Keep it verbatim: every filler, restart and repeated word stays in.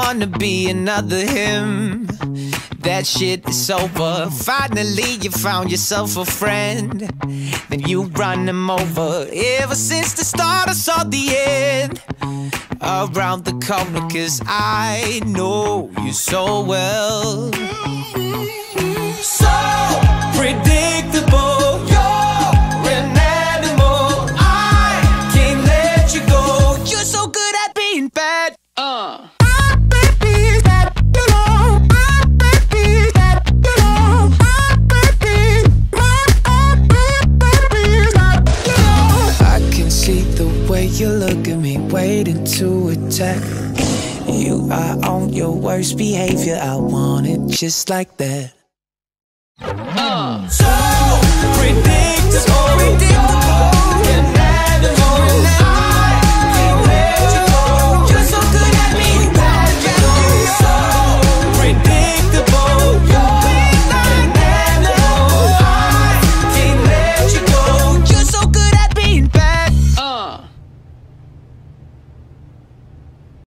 wanna be another him. That shit is over. Finally you found yourself a friend, then you run him over. Ever since the start I saw the end around the corner, 'cause I know you so well. So predictable, you're an animal. I can't let you go. You're so good at being bad. Uh You look at me, waiting to attack. You are on your worst behavior. I want it just like that. Uh. So predictable.